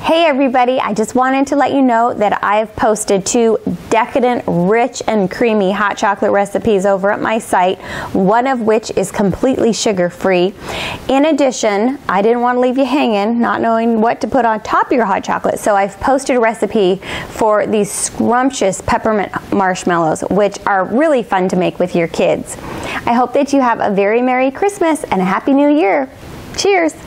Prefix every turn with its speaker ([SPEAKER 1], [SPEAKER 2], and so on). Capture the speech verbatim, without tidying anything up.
[SPEAKER 1] Hey everybody, I just wanted to let you know that I have posted two decadent, rich, and creamy hot chocolate recipes over at my site, one of which is completely sugar-free. In addition, I didn't want to leave you hanging, not knowing what to put on top of your hot chocolate, so I've posted a recipe for these scrumptious peppermint marshmallows, which are really fun to make with your kids. I hope that you have a very Merry Christmas and a Happy New Year. Cheers!